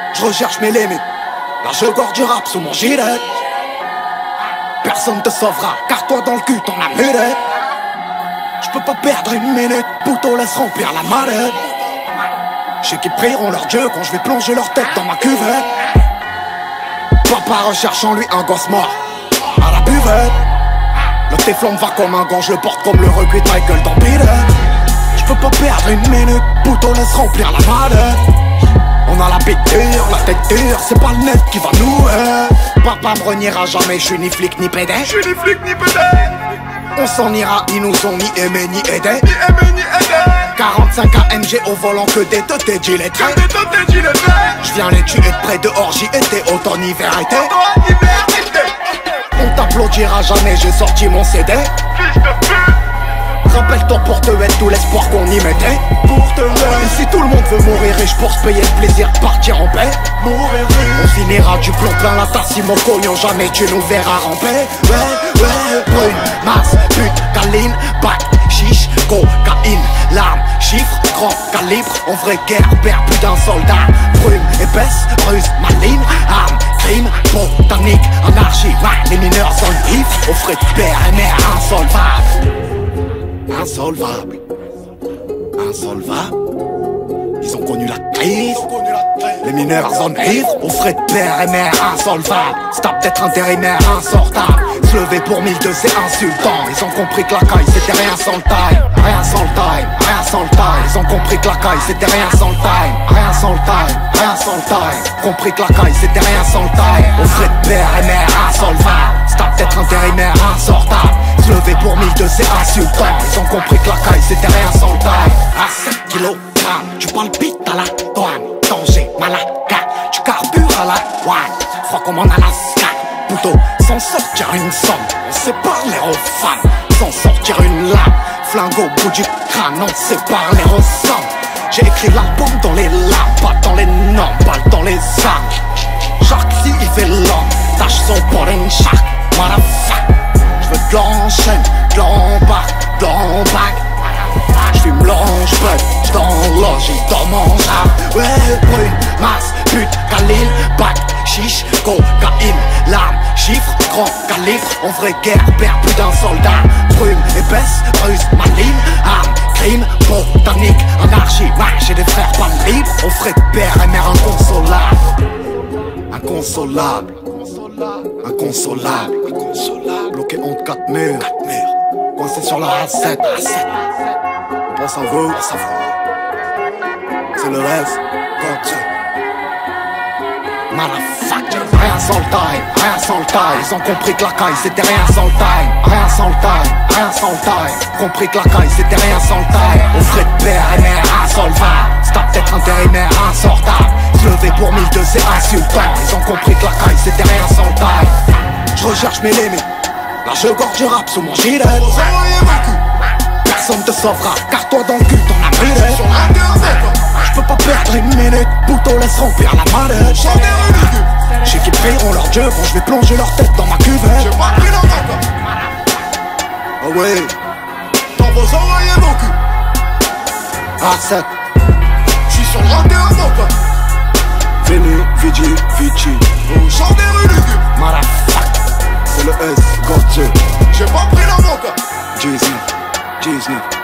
Je recherche mes limites. Là je gorge du rap sous mon gilet. Personne te sauvera, car toi dans le cul t'en as mulet. Je peux pas perdre une minute, pouto laisse remplir la mallette. Je sais qu'ils prieront leur dieu quand je vais plonger leur tête dans ma cuvette. Papa recherche en lui un gosse mort à la buvette. Le téflon va comme un gant, je le porte comme le recuit de Michael dans Peter. Je peux pas perdre une minute, pouto laisse remplir la mallette. On a la bite dure, la tête dure, c'est pas le net qui va nous Papa me reniera jamais, je suis ni flic ni pédé. Je suis ni flic ni pédé. On s'en ira, ils nous ont ni aimé ni aidé. Ni aimé ni aidé. 45 AMG au volant que des teutés gilettés. Je viens les tuer de près dehors, j'y étais, automne, hiver, été. On t'applaudira jamais, j'ai sorti mon CD. Fils de pute. Rappelle-toi pour te mettre tout l'espoir qu'on y mettait. Pour te mettre. Et si tout le monde veut mourir riche pour se payer le plaisir de partir en paix, Mourir riche. on finira du plomb plein la tasse si mon cognon jamais tu nous verras ramper. Ouais, brune, masse, pute, câline, bac, chiche, cocaïne, larmes, chiffres, grand calibre. En vraie guerre, perd plus d'un soldat. Brume, épaisse, ruse, maligne, arme, crime, botanique, anarchie. Ouais, les mineurs sont vifs, au frais de père et mère insolvable. Insolvable, insolvable. Ils ont connu la crise. Les mineurs en ivres, aux frais de père et mère insolvable. Stop d'être intérimaire insortable. Se lever pour 1002 c'est insultant. Ils ont compris que la caille c'était rien sans le time. Rien sans le time, rien sans le time. Ils ont compris que la caille c'était rien sans le time. Rien sans le time, rien sans le time. Compris que la caille c'était rien sans le time. Aux frais de père et mère insolvable. Stop d'être intérimaire insortable. Se lever pour 1002 c'est insultant. Ils ont compris que la caille c'était rien sans le time. À 7 kilogrammes, tu palpites à la douane. Danger, Malaga, tu carbures à la douane. Froid comme en Alaska. Plutôt sans sortir une somme, on sépare les aux femmes. Sans sortir une lame, flingue au bout du crâne, on sépare les aux sommes. J'ai écrit l'album dans les larmes, pas dans les normes, balle dans les armes. Jacques si il fait l'homme, tâche son pour une shark, motherfuck. J'veux de l'enchaîne, de l'embarque, de l'embarque. J'fume l'ange, j'd'enloge, j'dors mon rap. Ouais, brune, masse, pute, câline, bac, chiche, cocaïne, larmes, chiffres, grand calibre. En vraie guerre, perd plus d'un soldat. Brume, épaisse, ruse, maligne, arme, crime, botanique, anarchie. Ouais, j'ai des frères pas libres, aux frais de père et mère inconsolable. Inconsolable, inconsolable, inconsolable. Bloqué entre 4 murs, coincé sur la A7. On pense à vous, c'est le reste, quand tu motherfucker. Rien sans le time, rien sans le time. Ils ont compris que la caille c'était rien sans le time. Rien sans le time, rien sans le time. Compris que la caille c'était rien sans le time. Aux frais de père et mère insolvable. Stop d'être intérimaire insortable. Se lever pour 1002 c'est insultant. Ils ont compris que la caille c'était rien sans le time. Je recherche mes limites. Là je gorge du rap sous mon gilet. Personne te sauvera, car toi dans le cul t'en as mulet. Je peux pas perdre une minute, pouto laisse remplir la mallette. Je sais qu'ils prieront leur dieu quand je vais plonger leur tête dans ma cuvette. J'ai pas pris la main. Ah ouais, Dans vos oreilles et mon cul. A7, J'suis sur le 21 mon pote. Vini, Vigi, Vici. Vous chantez rue du cul. Motherfuck, c'est le S, God Dieu. J'ai pas pris la main. Disney, Disney.